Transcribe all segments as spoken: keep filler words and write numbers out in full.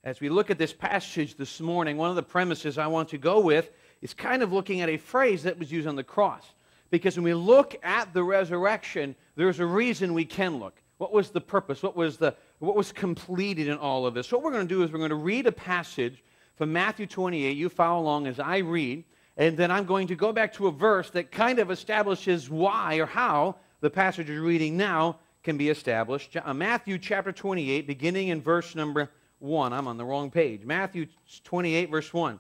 As we look at this passage this morning, one of the premises I want to go with is kind of looking at a phrase that was used on the cross. Because when we look at the resurrection, there's a reason we can look. What was the purpose? What was, the, what was completed in all of this? So what we're going to do is we're going to read a passage from Matthew twenty-eight. You follow along as I read. And then I'm going to go back to a verse that kind of establishes why or how the passage we're reading now can be established. Matthew chapter twenty-eight, beginning in verse number one. I'm on the wrong page. Matthew twenty-eight, verse one.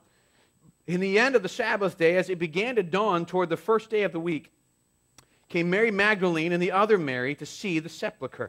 In the end of the Sabbath day, as it began to dawn toward the first day of the week, came Mary Magdalene and the other Mary to see the sepulchre.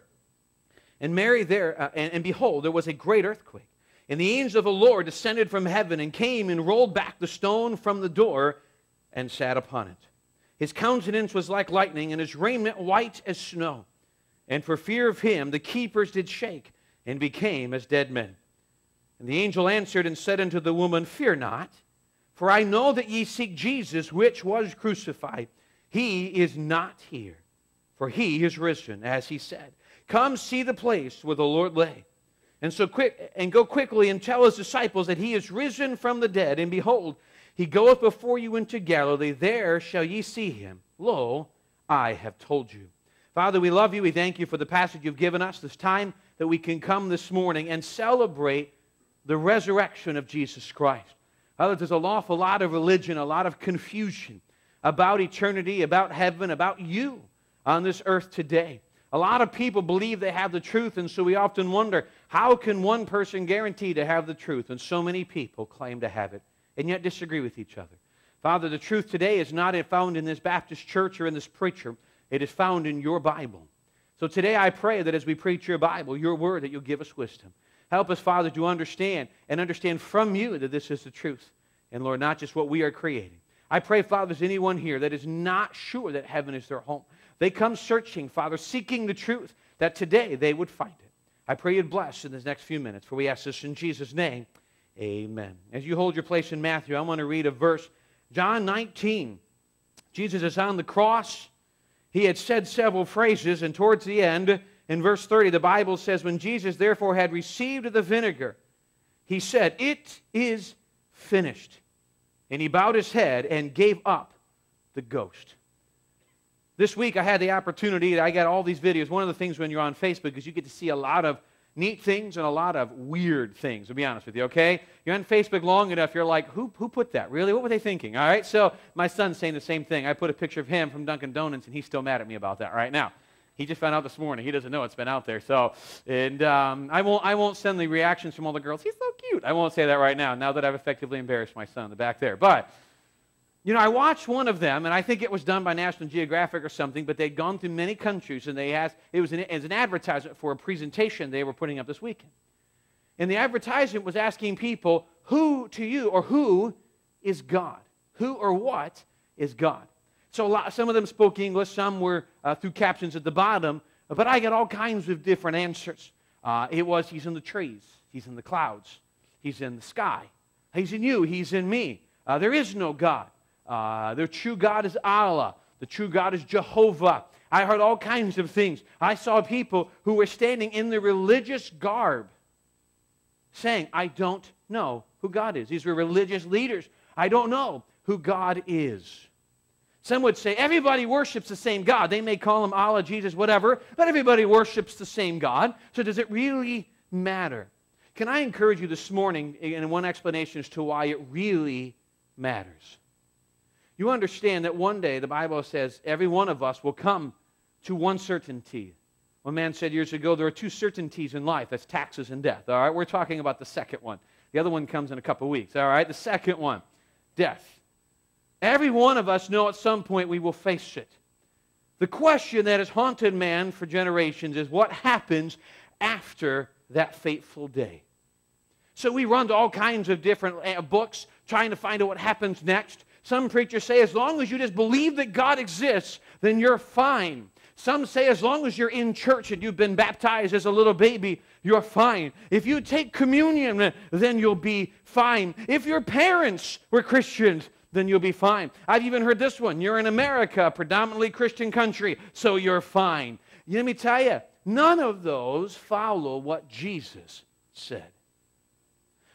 And Mary there, uh, and, and behold, there was a great earthquake. And the angel of the Lord descended from heaven and came and rolled back the stone from the door and sat upon it. His countenance was like lightning, and his raiment white as snow. And for fear of him, the keepers did shake, and became as dead men. And the angel answered and said unto the woman, Fear not, for I know that ye seek Jesus, which was crucified. He is not here, for he is risen, as he said. Come see the place where the Lord lay. And so quick, and go quickly and tell his disciples that he is risen from the dead. And behold, he goeth before you into Galilee. There shall ye see him. Lo, I have told you. Father, we love you. We thank you for the passage you've given us, this time that we can come this morning and celebrate the resurrection of Jesus Christ. Father, there's an awful lot of religion, a lot of confusion about eternity, about heaven, about you on this earth today. A lot of people believe they have the truth, and so we often wonder, how can one person guarantee to have the truth? And so many people claim to have it, and yet disagree with each other. Father, the truth today is not found in this Baptist church or in this preacher. It is found in your Bible. So today I pray that as we preach your Bible, your word, that you'll give us wisdom. Help us, Father, to understand and understand from you that this is the truth. And, Lord, not just what we are creating. I pray, Father, there's anyone here that is not sure that heaven is their home. They come searching, Father, seeking the truth, that today they would find it. I pray you'd bless in this next few minutes, for we ask this in Jesus' name. Amen. As you hold your place in Matthew, I want to read a verse. John nineteen. Jesus is on the cross. He had said several phrases, and towards the end, in verse thirty, the Bible says, when Jesus therefore had received the vinegar, he said, It is finished. And he bowed his head and gave up the ghost. This week I had the opportunity, I got all these videos. One of the things when you're on Facebook is you get to see a lot of neat things and a lot of weird things, to be honest with you, okay? You're on Facebook long enough, you're like, who, who put that? Really? What were they thinking? All right, so my son's saying the same thing. I put a picture of him from Dunkin' Donuts, and he's still mad at me about that right now. He just found out this morning. He doesn't know it's been out there. So, and um, I won't I won't send the reactions from all the girls. He's so cute. I won't say that right now, now that I've effectively embarrassed my son in the back there. But, you know, I watched one of them, and I think it was done by National Geographic or something, but they'd gone through many countries, and they asked, it was an, as an advertisement for a presentation they were putting up this weekend. And the advertisement was asking people, who to you, or who is God? Who or what is God? So a lot, some of them spoke English, some were uh, through captions at the bottom, but I got all kinds of different answers. Uh, it was, he's in the trees, he's in the clouds, he's in the sky, he's in you, he's in me. Uh, there is no God. Uh, the true God is Allah. The true God is Jehovah. I heard all kinds of things. I saw people who were standing in the religious garb saying, I don't know who God is. These were religious leaders. I don't know who God is. Some would say everybody worships the same God. They may call him Allah, Jesus, whatever, but everybody worships the same God. So does it really matter? Can I encourage you this morning in one explanation as to why it really matters? You understand that one day, the Bible says, every one of us will come to one certainty. One man said years ago, there are two certainties in life. That's taxes and death. All right, we're talking about the second one. The other one comes in a couple of weeks. All right, the second one, death. Every one of us know at some point we will face it. The question that has haunted man for generations is what happens after that fateful day. So we run to all kinds of different books trying to find out what happens next. Some preachers say as long as you just believe that God exists, then you're fine. Some say as long as you're in church and you've been baptized as a little baby, you're fine. If you take communion, then you'll be fine. If your parents were Christians, then you'll be fine. I've even heard this one. You're in America, a predominantly Christian country, so you're fine. Let me tell you, none of those follow what Jesus said.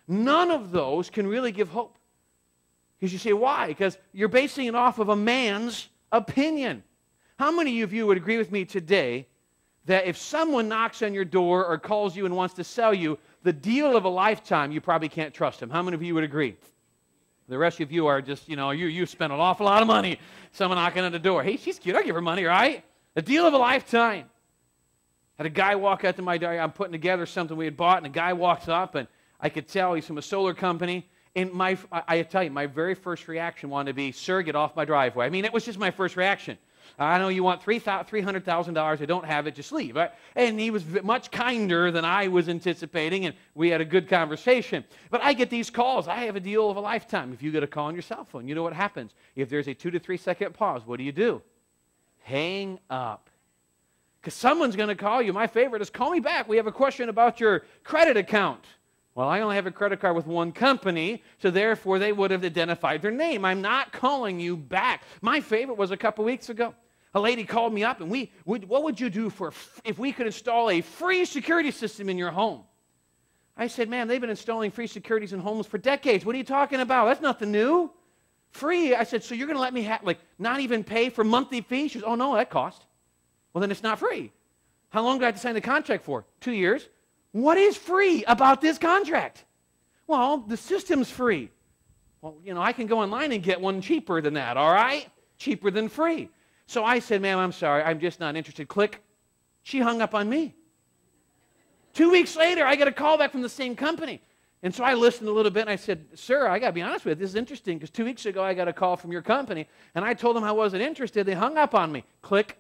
None of those can really give hope. Because you say, why? Because you're basing it off of a man's opinion. How many of you would agree with me today that if someone knocks on your door or calls you and wants to sell you the deal of a lifetime, you probably can't trust him? How many of you would agree? The rest of you are just, you know, you, you spent an awful lot of money. Someone knocking on the door. Hey, she's cute. I'll give her money, right? A deal of a lifetime. Had a guy walk out to my door. I'm putting together something we had bought, and a guy walks up, and I could tell he's from a solar company. And my, I, I tell you, my very first reaction wanted to be, sir, get off my driveway. I mean, it was just my first reaction. I know you want three hundred thousand dollars. I don't have it. Just leave. Right? And he was much kinder than I was anticipating, and we had a good conversation. But I get these calls. I have a deal of a lifetime. If you get a call on your cell phone, you know what happens. If there's a two to three second pause, what do you do? Hang up. Because someone's going to call you. My favorite is, call me back. We have a question about your credit account. Well, I only have a credit card with one company, so therefore they would have identified their name. I'm not calling you back. My favorite was a couple weeks ago. A lady called me up, and we, we what would you do for if we could install a free security system in your home? I said, ma'am, they've been installing free securities in homes for decades. What are you talking about? That's nothing new. Free. I said, so you're going to let me have, like, not even pay for monthly fees? She says, oh, no, that cost. Well, then it's not free. How long do I have to sign the contract for? Two years. What is free about this contract? Well, the system's free. Well, you know, I can go online and get one cheaper than that, all right? Cheaper than free. So I said, ma'am, I'm sorry. I'm just not interested. Click. She hung up on me. Two weeks later, I get a call back from the same company. And so I listened a little bit, and I said, sir, I got to be honest with you. This is interesting, because two weeks ago, I got a call from your company, and I told them I wasn't interested. They hung up on me. Click.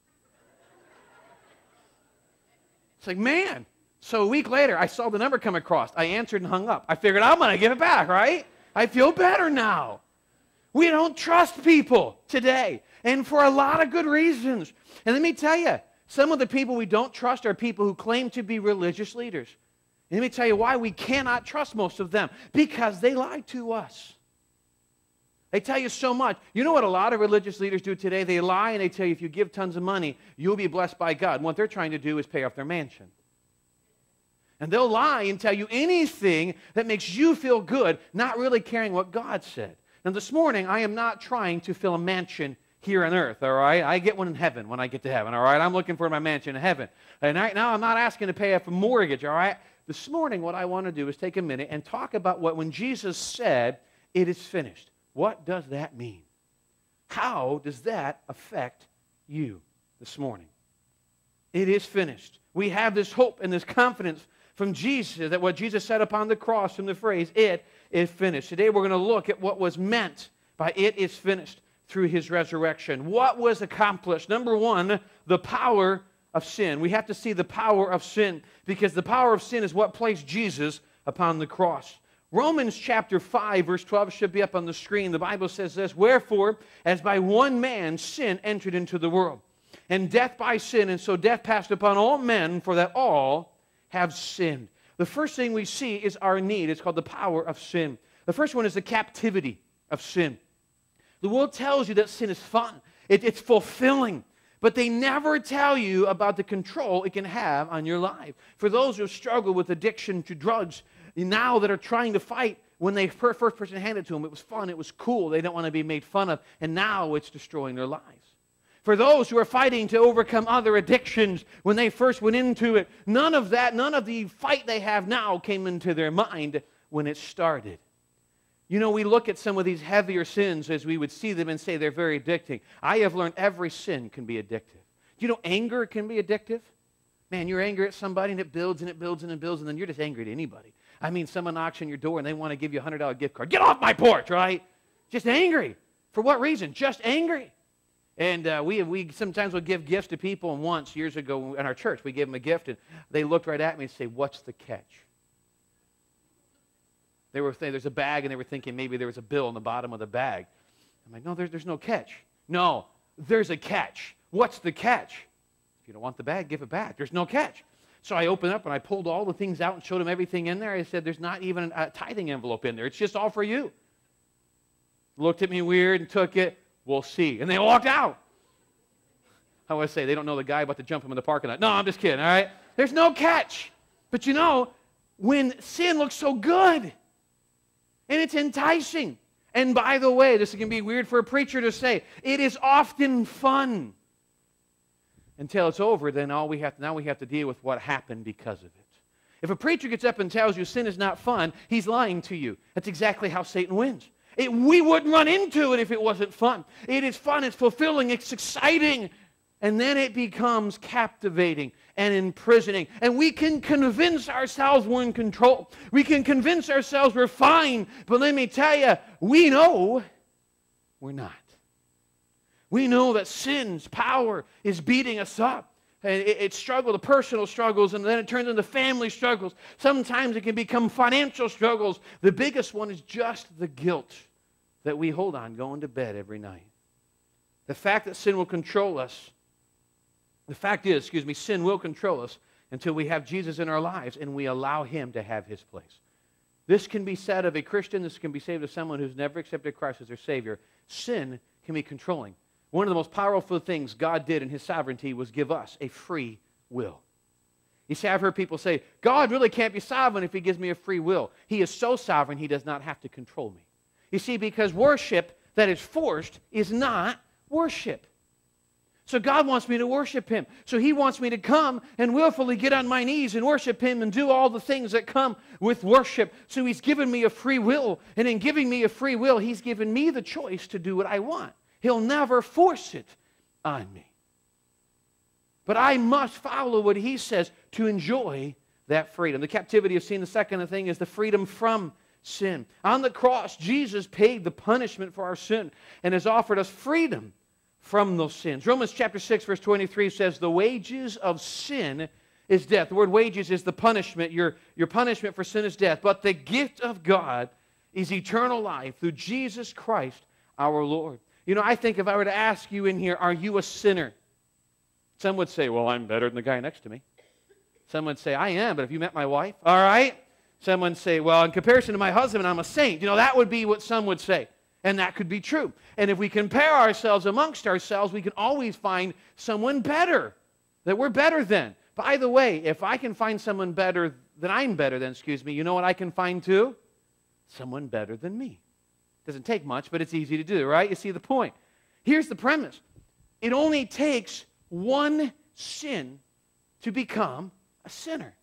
It's like, man. So a week later, I saw the number come across. I answered and hung up. I figured, I'm going to give it back, right? I feel better now. We don't trust people today, and for a lot of good reasons. And let me tell you, some of the people we don't trust are people who claim to be religious leaders. And let me tell you why we cannot trust most of them. Because they lie to us. They tell you so much. You know what a lot of religious leaders do today? They lie and they tell you if you give tons of money, you'll be blessed by God. And what they're trying to do is pay off their mansion. And they'll lie and tell you anything that makes you feel good, not really caring what God said. Now this morning, I am not trying to fill a mansion here on earth, all right? I get one in heaven when I get to heaven, all right? I'm looking for my mansion in heaven. And right now, I'm not asking to pay off a mortgage, all right? This morning, what I want to do is take a minute and talk about what when Jesus said, it is finished. What does that mean? How does that affect you this morning? It is finished. We have this hope and this confidence from Jesus that what Jesus said upon the cross from the phrase, it is finished. Today we're going to look at what was meant by it is finished through his resurrection. What was accomplished? Number one, the power of sin. We have to see the power of sin because the power of sin is what placed Jesus upon the cross. Romans chapter five, verse twelve should be up on the screen. The Bible says this, wherefore, as by one man sin entered into the world, and death by sin, and so death passed upon all men, for that all have sinned. The first thing we see is our need. It's called the power of sin. The first one is the captivity of sin. The world tells you that sin is fun. It, it's fulfilling. But they never tell you about the control it can have on your life. For those who struggle with addiction to drugs, now that are trying to fight, when they first person handed it to them, it was fun, it was cool, they don't want to be made fun of, and now it's destroying their lives. For those who are fighting to overcome other addictions, when they first went into it, none of that, none of the fight they have now came into their mind when it started. You know, we look at some of these heavier sins as we would see them and say they're very addicting. I have learned every sin can be addictive. Do you know anger can be addictive? Man, you're angry at somebody and it builds and it builds and it builds and then you're just angry at anybody. I mean, someone knocks on your door and they want to give you a one hundred dollar gift card. Get off my porch, right? Just angry. For what reason? Just angry. And uh, we, we sometimes will give gifts to people, and once, years ago in our church, we gave them a gift, and they looked right at me and say, what's the catch? They were saying, there's a bag, and they were thinking maybe there was a bill in the bottom of the bag. I'm like, no, there's, there's no catch. No, there's a catch. What's the catch? If you don't want the bag, give it back. There's no catch. So I opened up, and I pulled all the things out and showed them everything in there. I said, there's not even a tithing envelope in there. It's just all for you. Looked at me weird and took it. We'll see. And they walked out. I always say, they don't know the guy about to jump him in the parking lot. No, I'm just kidding, all right? There's no catch. But you know, when sin looks so good, And it's enticing. And by the way, this can be weird for a preacher to say, it is often fun. Until it's over, then all we have to, now we have to deal with what happened because of it. If a preacher gets up and tells you sin is not fun, he's lying to you. That's exactly how Satan wins. It, we wouldn't run into it if it wasn't fun. It is fun, it's fulfilling, it's exciting. And then it becomes captivating and imprisoning. And we can convince ourselves we're in control. We can convince ourselves we're fine. But let me tell you, we know we're not. We know that sin's power is beating us up. And it, it struggle, the personal struggles, and then it turns into family struggles. Sometimes it can become financial struggles. The biggest one is just the guilt that we hold on going to bed every night. The fact that sin will control us, the fact is, excuse me, sin will control us until we have Jesus in our lives and we allow Him to have His place. This can be said of a Christian. This can be said of someone who's never accepted Christ as their Savior. Sin can be controlling. One of the most powerful things God did in His sovereignty was give us a free will. You see, I've heard people say, God really can't be sovereign if He gives me a free will. He is so sovereign, He does not have to control me. You see, because worship that is forced is not worship. So God wants me to worship Him. So He wants me to come and willfully get on my knees and worship Him and do all the things that come with worship. So He's given me a free will. And in giving me a free will, He's given me the choice to do what I want. He'll never force it on me. But I must follow what He says to enjoy that freedom. The captivity of sin, the second thing, is the freedom from sin. On the cross, Jesus paid the punishment for our sin and has offered us freedom from those sins. Romans chapter six, verse twenty-three says, the wages of sin is death. The word wages is the punishment. Your, your punishment for sin is death. But the gift of God is eternal life through Jesus Christ our Lord. You know, I think if I were to ask you in here, are you a sinner? Some would say, well, I'm better than the guy next to me. Some would say, I am, but have you met my wife? All right. Some would say, well, in comparison to my husband, I'm a saint. You know, that would be what some would say. And that could be true. And if we compare ourselves amongst ourselves, we can always find someone better, that we're better than. By the way, if I can find someone better than I'm better than, excuse me, you know what I can find too? Someone better than me. Doesn't take much, but it's easy to do, right? You see the point. Here's the premise. It only takes one sin to become a sinner.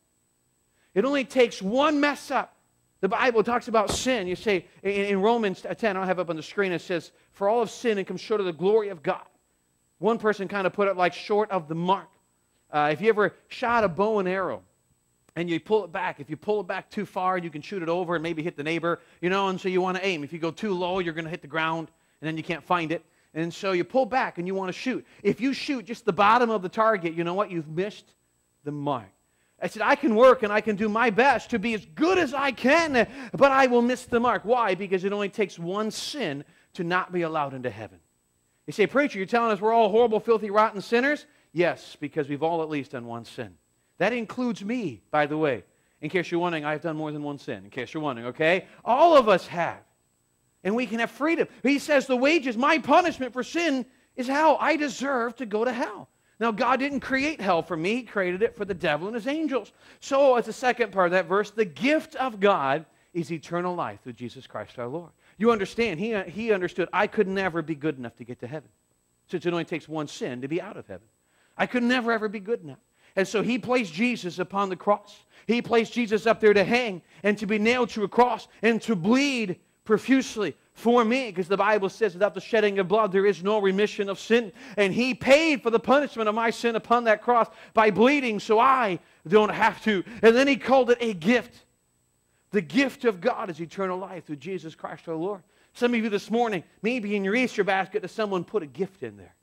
It only takes one mess up. The Bible talks about sin. You say, in, in Romans ten, I'll have it up on the screen, it says, for all of sin and come short of the glory of God. One person kind of put it like short of the mark. Uh, if you ever shot a bow and arrow, and you pull it back. If you pull it back too far, you can shoot it over and maybe hit the neighbor, you know, and so you want to aim. If you go too low, you're going to hit the ground, and then you can't find it. And so you pull back and you want to shoot. If you shoot just the bottom of the target, you know what? You've missed the mark. I said, I can work and I can do my best to be as good as I can, but I will miss the mark. Why? Because it only takes one sin to not be allowed into heaven. You say, preacher, you're telling us we're all horrible, filthy, rotten sinners? Yes, because we've all at least done one sin. That includes me, by the way. In case you're wondering, I've done more than one sin. In case you're wondering, okay? All of us have. And we can have freedom. He says the wages, my punishment for sin is hell. I deserve to go to hell. Now, God didn't create hell for me. He created it for the devil and his angels. So, as the second part of that verse, the gift of God is eternal life through Jesus Christ our Lord. You understand, he, he understood I could never be good enough to get to heaven, since it only takes one sin to be out of heaven. I could never, ever be good enough. And so He placed Jesus upon the cross. He placed Jesus up there to hang and to be nailed to a cross and to bleed profusely for me, because the Bible says without the shedding of blood there is no remission of sin. And He paid for the punishment of my sin upon that cross by bleeding so I don't have to. And then He called it a gift. The gift of God is eternal life through Jesus Christ our Lord. Some of you this morning, maybe in your Easter basket, that someone put a gift in there.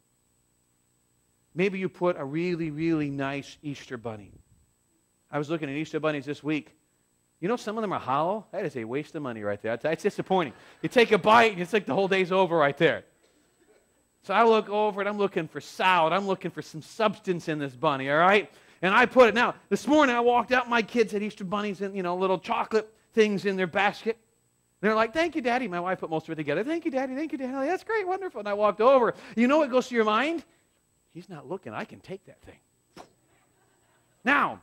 Maybe you put a really, really nice Easter bunny. I was looking at Easter bunnies this week. You know, some of them are hollow. That is a waste of money right there. That's disappointing. You take a bite, and it's like the whole day's over right there. So I look over it. I'm looking for salad. I'm looking for some substance in this bunny, all right? And I put it. Now, this morning I walked out. My kids had Easter bunnies and, you know, little chocolate things in their basket. And they're like, thank you, Daddy. My wife put most of it together. Thank you, Daddy. Thank you, Daddy. Like, that's great. Wonderful. And I walked over. You know what goes through your mind? He's not looking. I can take that thing. Now,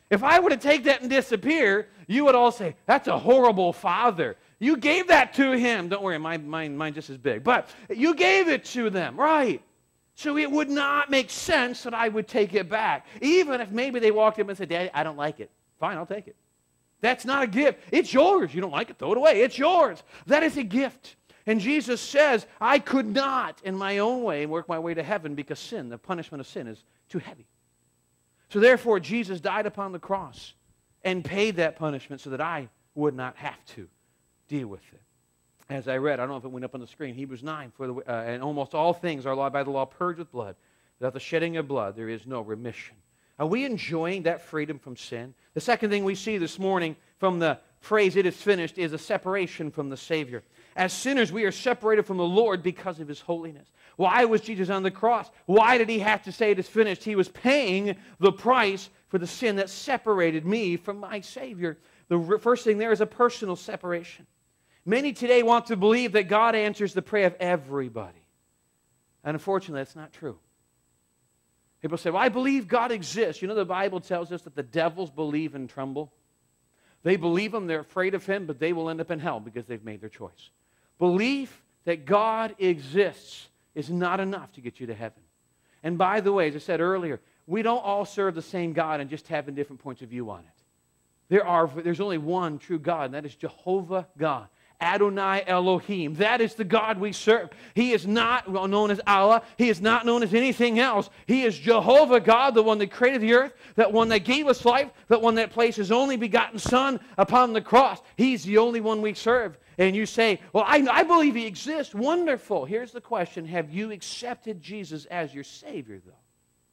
If I were to take that and disappear, you would all say, that's a horrible father. You gave that to him. Don't worry, mine, mine, mine just as big. But you gave it to them, right? So it would not make sense that I would take it back. Even if maybe they walked up and said, Daddy, I don't like it. Fine, I'll take it. That's not a gift. It's yours. You don't like it, throw it away. It's yours. That is a gift. And Jesus says, I could not in my own way work my way to heaven because sin, the punishment of sin, is too heavy. So therefore, Jesus died upon the cross and paid that punishment so that I would not have to deal with it. As I read, I don't know if it went up on the screen, Hebrews nine, for the, uh, and almost all things are by the law purged with blood. Without the shedding of blood, there is no remission. Are we enjoying that freedom from sin? The second thing we see this morning from the phrase, it is finished, is a separation from the Savior. As sinners, we are separated from the Lord because of His holiness. Why was Jesus on the cross? Why did He have to say it is finished? He was paying the price for the sin that separated me from my Savior. The first thing there is a personal separation. Many today want to believe that God answers the prayer of everybody. And unfortunately, that's not true. People say, well, I believe God exists. You know, the Bible tells us that the devils believe and tremble. They believe Him, they're afraid of Him, but they will end up in hell because they've made their choice. Belief that God exists is not enough to get you to heaven. And by the way, as I said earlier, we don't all serve the same God and just having different points of view on it. There are, there's only one true God, and that is Jehovah God. Adonai Elohim. That is the God we serve. He is not known as Allah. He is not known as anything else. He is Jehovah God, the one that created the earth, that one that gave us life, that one that placed His only begotten Son upon the cross. He's the only one we serve. And you say, well, I, I believe He exists. Wonderful. Here's the question. Have you accepted Jesus as your Savior, though?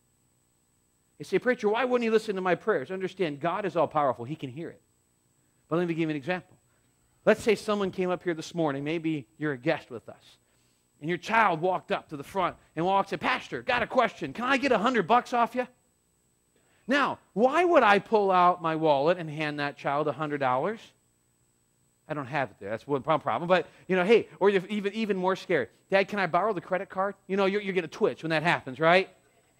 You say, preacher, why wouldn't He listen to my prayers? Understand, God is all-powerful. He can hear it. But let me give you an example. Let's say someone came up here this morning. Maybe you're a guest with us. And your child walked up to the front and walked and said, Pastor, got a question. Can I get a hundred bucks off you? Now, why would I pull out my wallet and hand that child a hundred dollars? I don't have it there. That's one problem. But, you know, hey, or even, even more scary. Dad, can I borrow the credit card? You know, you're, you're going to twitch when that happens, right?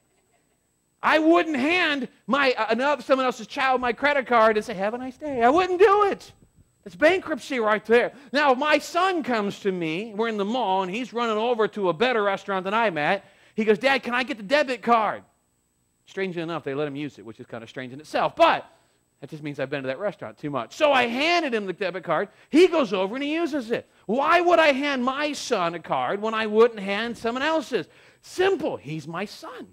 I wouldn't hand my uh, someone else's child my credit card and say, have a nice day. I wouldn't do it. It's bankruptcy right there. Now, if my son comes to me, we're in the mall, and he's running over to a better restaurant than I'm at. He goes, Dad, can I get the debit card? Strangely enough, they let him use it, which is kind of strange in itself. But that just means I've been to that restaurant too much. So I handed him the debit card. He goes over and he uses it. Why would I hand my son a card when I wouldn't hand someone else's? Simple. He's my son.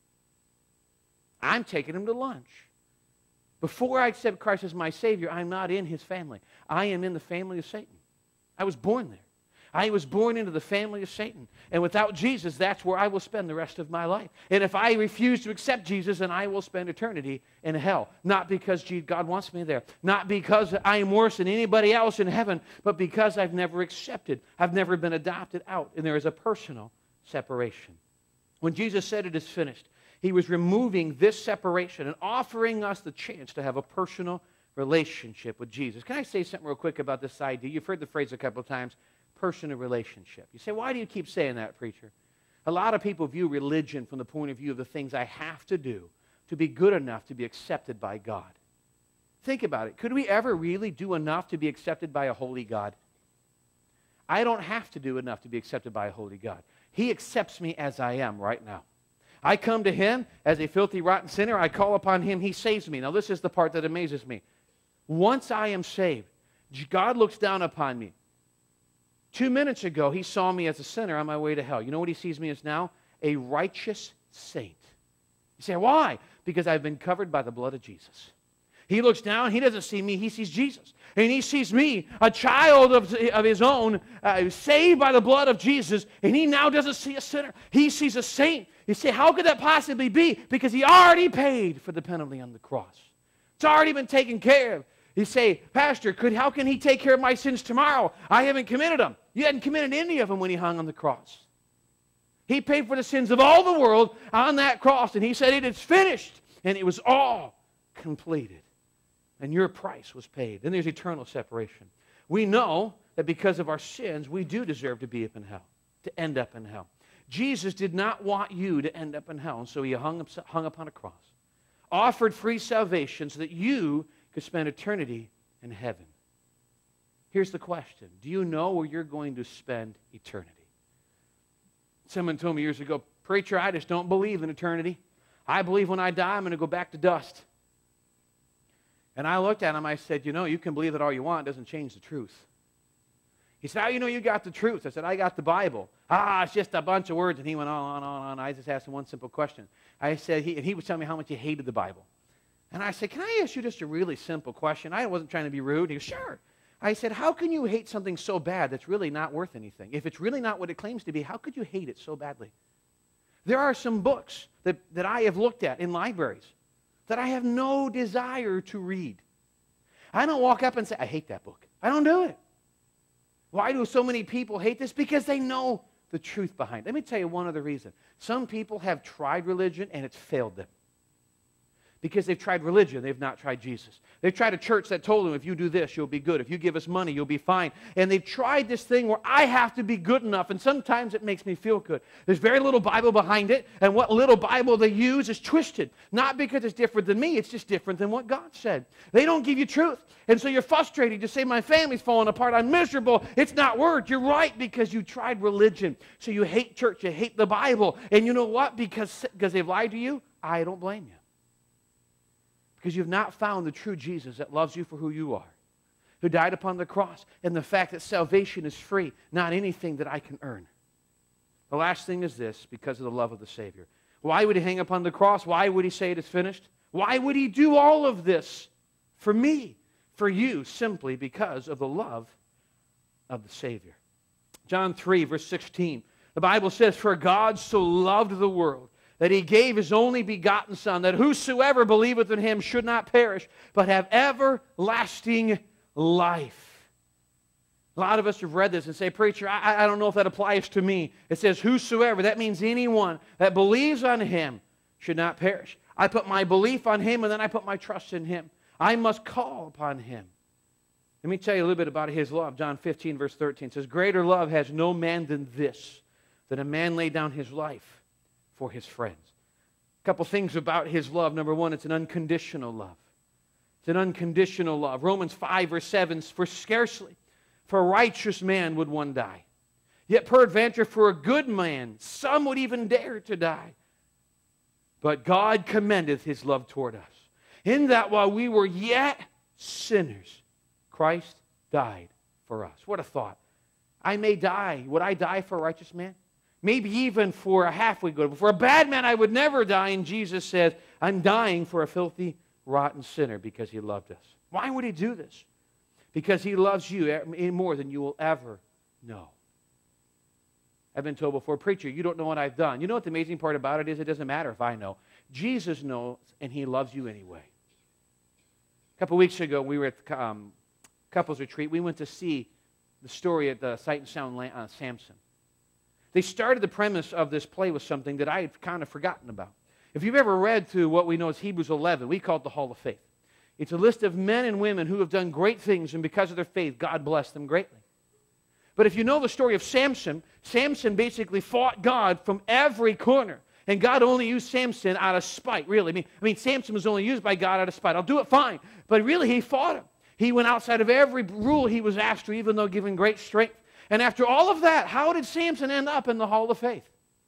I'm taking him to lunch. Before I accept Christ as my Savior, I'm not in His family. I am in the family of Satan. I was born there. I was born into the family of Satan. And without Jesus, that's where I will spend the rest of my life. And if I refuse to accept Jesus, then I will spend eternity in hell. Not because God wants me there. Not because I am worse than anybody else in heaven, but because I've never accepted. I've never been adopted out. And there is a personal separation. When Jesus said it is finished, He was removing this separation and offering us the chance to have a personal relationship with Jesus. Can I say something real quick about this idea? You've heard the phrase a couple of times, personal relationship. You say, why do you keep saying that, preacher? A lot of people view religion from the point of view of the things I have to do to be good enough to be accepted by God. Think about it. Could we ever really do enough to be accepted by a holy God? I don't have to do enough to be accepted by a holy God. He accepts me as I am right now. I come to Him as a filthy, rotten sinner. I call upon Him. He saves me. Now, this is the part that amazes me. Once I am saved, God looks down upon me. Two minutes ago, He saw me as a sinner on my way to hell. You know what He sees me as now? A righteous saint. You say, why? Because I've been covered by the blood of Jesus. He looks down. He doesn't see me. He sees Jesus. And He sees me, a child of, of His own, uh, saved by the blood of Jesus. And He now doesn't see a sinner. He sees a saint. You say, how could that possibly be? Because He already paid for the penalty on the cross. It's already been taken care of. You say, Pastor, could, how can He take care of my sins tomorrow? I haven't committed them. You hadn't committed any of them when He hung on the cross. He paid for the sins of all the world on that cross. And He said, it is finished. And it was all completed. And your price was paid. Then there's eternal separation. We know that because of our sins, we do deserve to be up in hell, to end up in hell. Jesus did not want you to end up in hell, and so He hung, hung upon a cross. offered free salvation so that you could spend eternity in heaven. Here's the question. Do you know where you're going to spend eternity? Someone told me years ago, preacher, I just don't believe in eternity. I believe when I die, I'm going to go back to dust. And I looked at him, I said, you know, you can believe it all you want. It doesn't change the truth. He said, how do you know you got the truth? I said, I got the Bible. Ah, it's just a bunch of words. And he went on, on, on, on. I just asked him one simple question. I said, he, and he was telling me how much he hated the Bible. And I said, can I ask you just a really simple question? I wasn't trying to be rude. He goes, sure. I said, how can you hate something so bad that's really not worth anything? If it's really not what it claims to be, how could you hate it so badly? There are some books that, that I have looked at in libraries that I have no desire to read. I don't walk up and say, I hate that book. I don't do it. Why do so many people hate this? Because they know the truth behind it. Let me tell you one other reason. Some people have tried religion and it's failed them. Because they've tried religion, they've not tried Jesus. They've tried a church that told them, if you do this, you'll be good. If you give us money, you'll be fine. And they've tried this thing where I have to be good enough, and sometimes it makes me feel good. There's very little Bible behind it, and what little Bible they use is twisted. Not because it's different than me, it's just different than what God said. They don't give you truth. And so you're frustrated. You say, my family's falling apart. I'm miserable. It's not word. You're right, because you tried religion. So you hate church. You hate the Bible. And you know what? Because, because they've lied to you, I don't blame you. Because you've not found the true Jesus that loves you for who you are, who died upon the cross, and the fact that salvation is free, not anything that I can earn. The last thing is this, because of the love of the Savior. Why would he hang upon the cross? Why would he say it is finished? Why would he do all of this for me, for you, simply because of the love of the Savior? John three, verse sixteen, the Bible says, for God so loved the world, that he gave his only begotten Son, that whosoever believeth in him should not perish, but have everlasting life. A lot of us have read this and say, preacher, I, I don't know if that applies to me. It says, whosoever, that means anyone that believes on him should not perish. I put my belief on him, and then I put my trust in him. I must call upon him. Let me tell you a little bit about his love. John fifteen, verse thirteen says, greater love has no man than this, that a man lay down his life for his friends. A couple things about his love. Number one, it's an unconditional love. It's an unconditional love. Romans five, verse seven, for scarcely for a righteous man would one die. Yet peradventure for a good man, some would even dare to die. But God commendeth his love toward us, in that while we were yet sinners, Christ died for us. What a thought. I may die. Would I die for a righteous man? Maybe even for a halfway good. But for a bad man, I would never die. And Jesus says, I'm dying for a filthy, rotten sinner because he loved us. Why would he do this? Because he loves you more than you will ever know. I've been told before, preacher, you don't know what I've done. You know what the amazing part about it is? It doesn't matter if I know. Jesus knows, and he loves you anyway. A couple weeks ago, we were at the um, couples retreat. We went to see the story at the Sight and Sound uh, Samson. They started the premise of this play with something that I had kind of forgotten about. If you've ever read through what we know as Hebrews eleven, we call it the Hall of Faith. It's a list of men and women who have done great things, and because of their faith, God blessed them greatly. But if you know the story of Samson, Samson basically fought God from every corner. And God only used Samson out of spite, really. I mean, I mean, Samson was only used by God out of spite. I'll do it fine. But really, he fought him. He went outside of every rule he was asked to, even though given great strength. And after all of that, how did Samson end up in the Hall of Faith?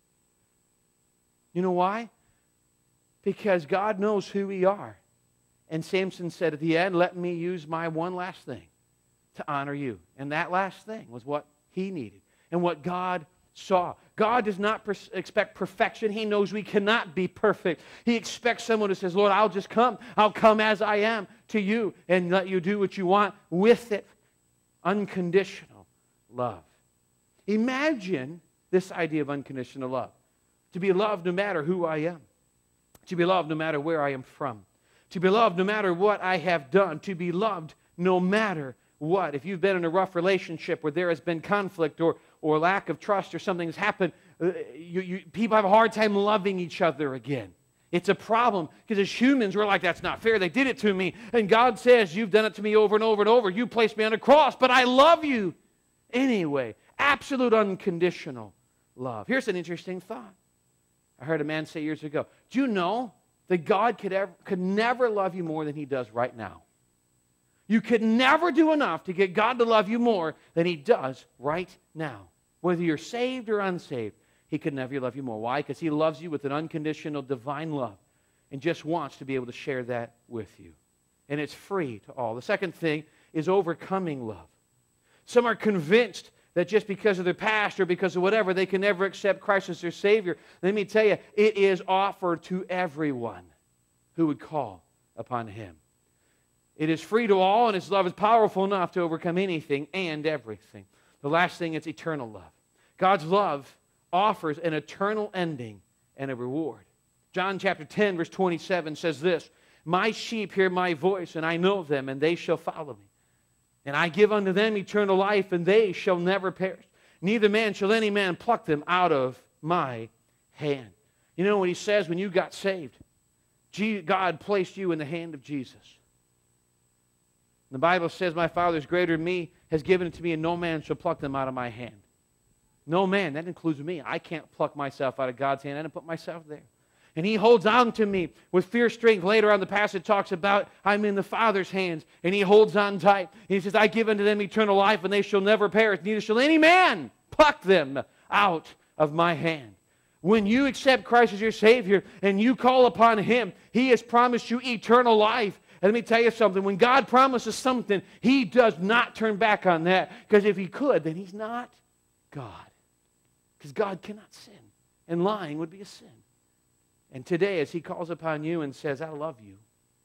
You know why? Because God knows who we are. And Samson said at the end, let me use my one last thing to honor you. And that last thing was what he needed and what God saw. God does not per- expect perfection. He knows we cannot be perfect. He expects someone who says, Lord, I'll just come. I'll come as I am to you and let you do what you want with it. Unconditional love. Imagine this idea of unconditional love. To be loved no matter who I am. To be loved no matter where I am from. To be loved no matter what I have done. To be loved no matter what. If you've been in a rough relationship where there has been conflict or, or lack of trust or something has happened, uh, you, you, people have a hard time loving each other again. It's a problem because as humans, we're like, that's not fair. They did it to me. And God says, you've done it to me over and over and over. You placed me on a cross, but I love you anyway. Absolute unconditional love. Here's an interesting thought. I heard a man say years ago, do you know that God could, ever, could never love you more than He does right now. You could never do enough to get God to love you more than He does right now. Whether you're saved or unsaved, He could never love you more. Why? Because He loves you with an unconditional divine love and just wants to be able to share that with you. And it's free to all. The second thing is overcoming love. Some are convinced that just because of their past or because of whatever, they can never accept Christ as their Savior. Let me tell you, it is offered to everyone who would call upon Him. It is free to all, and His love is powerful enough to overcome anything and everything. The last thing is eternal love. God's love offers an eternal ending and a reward. John chapter ten, verse twenty-seven says this, "My sheep hear my voice, and I know them, and they shall follow me. And I give unto them eternal life, and they shall never perish. Neither man shall any man pluck them out of my hand." You know what He says when you got saved? God placed you in the hand of Jesus. The Bible says, "My Father is greater than me, has given it to me, and no man shall pluck them out of my hand." No man, that includes me. I can't pluck myself out of God's hand. I didn't put myself there. And He holds on to me with fierce strength. Later on, the passage talks about I'm in the Father's hands, and He holds on tight. And He says, "I give unto them eternal life, and they shall never perish, neither shall any man pluck them out of my hand." When you accept Christ as your Savior and you call upon Him, He has promised you eternal life. And let me tell you something. When God promises something, He does not turn back on that. Because if He could, then He's not God. Because God cannot sin. And lying would be a sin. And today, as He calls upon you and says, "I love you.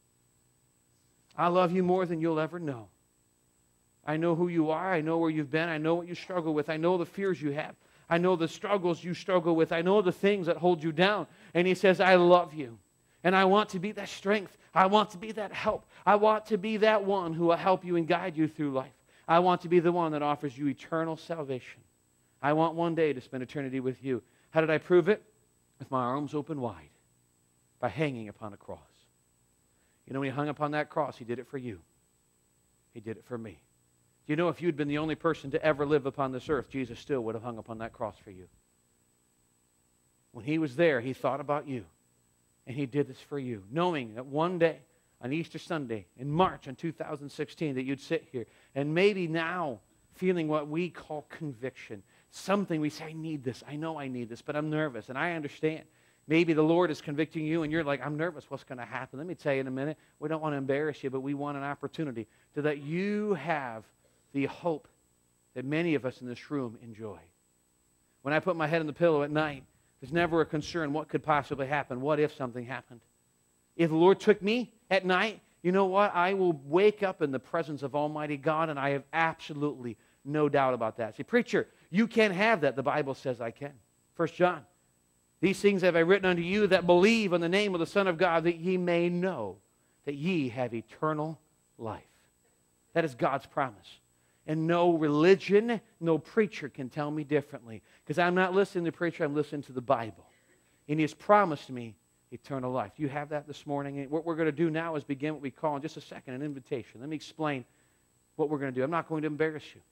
I love you more than you'll ever know. I know who you are. I know where you've been. I know what you struggle with. I know the fears you have. I know the struggles you struggle with. I know the things that hold you down." And He says, "I love you. And I want to be that strength. I want to be that help. I want to be that one who will help you and guide you through life. I want to be the one that offers you eternal salvation. I want one day to spend eternity with you." How did I prove it? With my arms open wide. By hanging upon a cross. You know, when He hung upon that cross, He did it for you. He did it for me. Do you know if you'd been the only person to ever live upon this earth, Jesus still would have hung upon that cross for you? When He was there, He thought about you. And He did this for you, knowing that one day, on Easter Sunday, in March in two thousand sixteen, that you'd sit here, and maybe now feeling what we call conviction. Something we say, "I need this. I know I need this, but I'm nervous." And I understand. Maybe the Lord is convicting you, and you're like, "I'm nervous. What's going to happen?" Let me tell you in a minute. We don't want to embarrass you, but we want an opportunity so that you have the hope that many of us in this room enjoy. When I put my head on the pillow at night, there's never a concern what could possibly happen. What if something happened? If the Lord took me at night, you know what? I will wake up in the presence of Almighty God, and I have absolutely no doubt about that. See, preacher, you can't have that. The Bible says I can. First John. "These things have I written unto you that believe on the name of the Son of God, that ye may know that ye have eternal life." That is God's promise. And no religion, no preacher can tell me differently. Because I'm not listening to the preacher, I'm listening to the Bible. And He has promised me eternal life. You have that this morning. And what we're going to do now is begin what we call in just a second an invitation. Let me explain what we're going to do. I'm not going to embarrass you.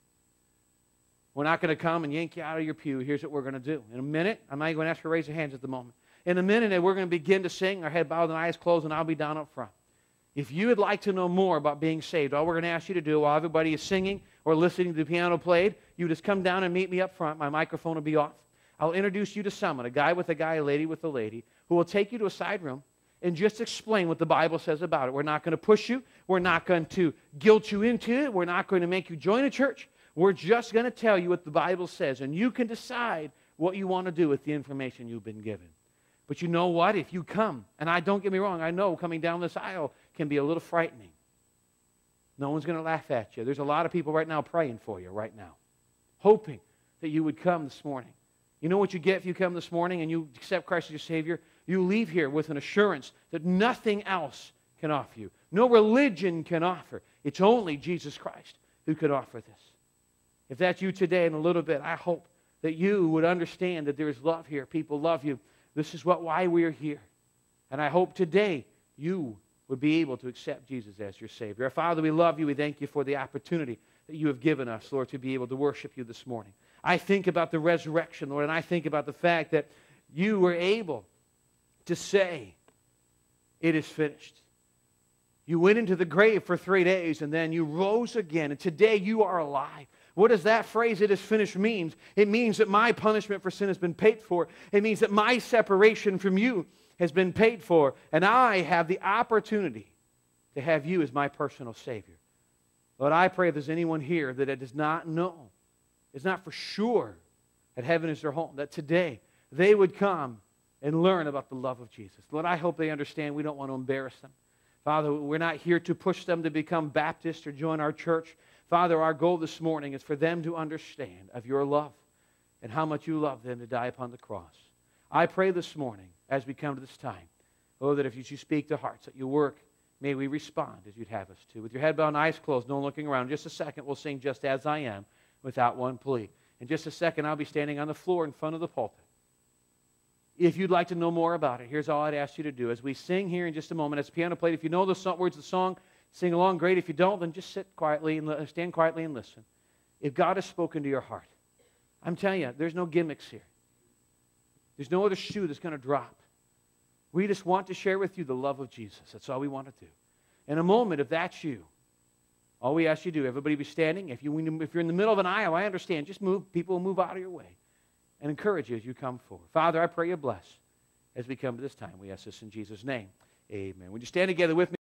We're not going to come and yank you out of your pew. Here's what we're going to do. In a minute, I'm not going to ask you to raise your hands at the moment. In a minute, we're going to begin to sing, our head bowed and eyes closed, and I'll be down up front. If you would like to know more about being saved, all we're going to ask you to do while everybody is singing or listening to the piano played, you just come down and meet me up front. My microphone will be off. I'll introduce you to someone, a guy with a guy, a lady with a lady, who will take you to a side room and just explain what the Bible says about it. We're not going to push you. We're not going to guilt you into it. We're not going to make you join a church. We're just going to tell you what the Bible says, and you can decide what you want to do with the information you've been given. But you know what? If you come, and I don't get me wrong, I know coming down this aisle can be a little frightening. No one's going to laugh at you. There's a lot of people right now praying for you right now, hoping that you would come this morning. You know what you get if you come this morning and you accept Christ as your Savior? You leave here with an assurance that nothing else can offer you. No religion can offer. It's only Jesus Christ who could offer this. If that's you today in a little bit, I hope that you would understand that there is love here. People love you. This is what why we are here. And I hope today you would be able to accept Jesus as your Savior. Our Father, we love you. We thank you for the opportunity that you have given us, Lord, to be able to worship you this morning. I think about the resurrection, Lord, and I think about the fact that you were able to say It is finished. You went into the grave for three days and then you rose again. And today you are alive. What does that phrase, "it is finished," means? It means that my punishment for sin has been paid for. It means that my separation from you has been paid for. And I have the opportunity to have you as my personal Savior. Lord, I pray if there's anyone here that it does not know, is not for sure that heaven is their home, that today they would come and learn about the love of Jesus. Lord, I hope they understand we don't want to embarrass them. Father, we're not here to push them to become Baptist or join our church. Father, our goal this morning is for them to understand of your love and how much you love them to die upon the cross. I pray this morning as we come to this time, oh, that if you speak to hearts, that you work, may we respond as you'd have us to. With your head bowed and eyes closed, no one looking around. In just a second, we'll sing "Just As I Am" without one plea. In just a second, I'll be standing on the floor in front of the pulpit. If you'd like to know more about it, here's all I'd ask you to do. As we sing here in just a moment, as the piano played, if you know the so- words of the song, sing along, great. If you don't, then just sit quietly and li- stand quietly and listen. If God has spoken to your heart, I'm telling you, there's no gimmicks here. There's no other shoe that's going to drop. We just want to share with you the love of Jesus. That's all we want to do. In a moment, if that's you, all we ask you to do, everybody be standing. If, you, if you're in the middle of an aisle, I understand. Just move. People will move out of your way. And encourage you as you come forward. Father, I pray you bless as we come to this time. We ask this in Jesus' name. Amen. Would you stand together with me?